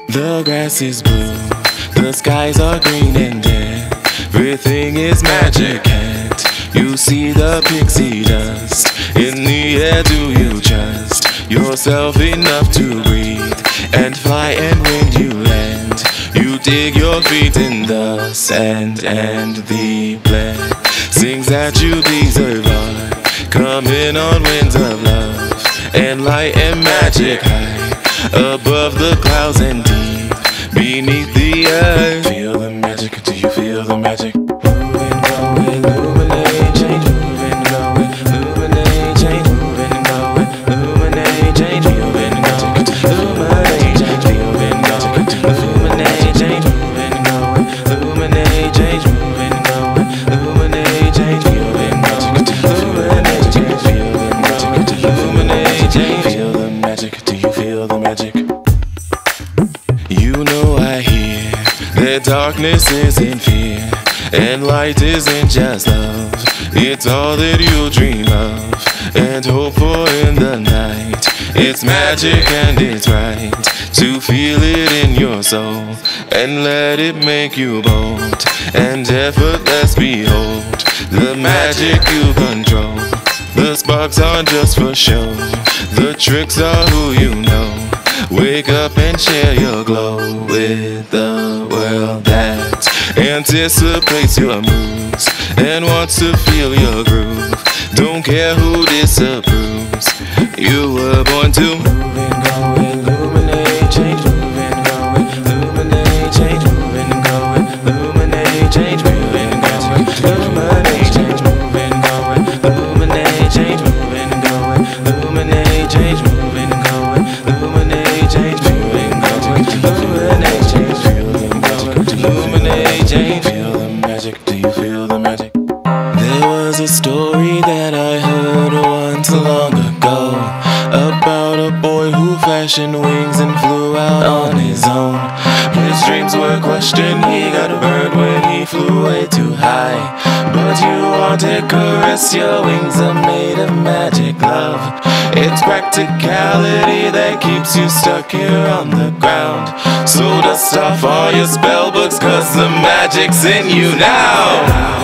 The grass is blue, the skies are green, and everything is magic. Can't you see the pixie dust in the air? Do you trust yourself enough to breathe and fly? And when you land, you dig your feet in the sand, and the blessings that you deserve are coming on winds of love and light and magic, high above the clouds and deep beneath the earth. Feel the magic, do you feel the magic? Moving, going, illuminate, change, moving, going, illuminate, change, moving, going, illuminate, change, moving, going, illuminate, change, moving, going, illuminate, change, moving, going, illuminate, change, moving, going, illuminate, change, moving, going, illuminate, change, feeling, going, illuminate, change. Feel the magic, do you feel the magic? You know I hear that darkness isn't fear, and light isn't just love. It's all that you dream of and hope for in the night. It's magic and it's right to feel it in your soul and let it make you bold and effortless. Behold the magic you control. The sparks aren't just for show, the tricks are who you know. Wake up and share your glow with the world that anticipates your moves and wants to feel your groove. Don't care who disapproves, you were born to move and go, illuminate, change, move and go, illuminate, change, move and go, illuminate, change, move and go, illuminate, change, move and go, illuminate, change, move and go, illuminate, change, move and go, illuminate, change, feeling, going, illuminate, change, feeling, going, illuminate, change. Feel the magic, do you feel the magic? There was a story that I heard once long ago about a boy who fashioned wings and flew out on his own. His dreams were questioned, he got burned when he flew way too high. But you want to caress, your wings are made of magic, love. It's practicality that keeps you stuck here on the ground. So dust off all your spell books, cause the magic's in you now.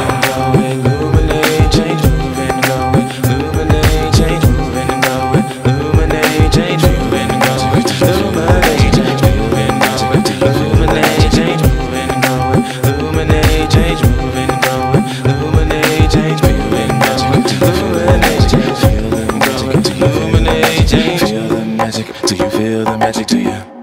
Illuminate, change, move and go, illuminate, change, move and go, illuminate, change, move and go, illuminate, change, move and go, illuminate, change, move and go, illuminate, change, move and go, illuminate, change, move and go, illuminate, change, feel the magic, illuminate, change, feel the magic. Do you feel the magic? Do you?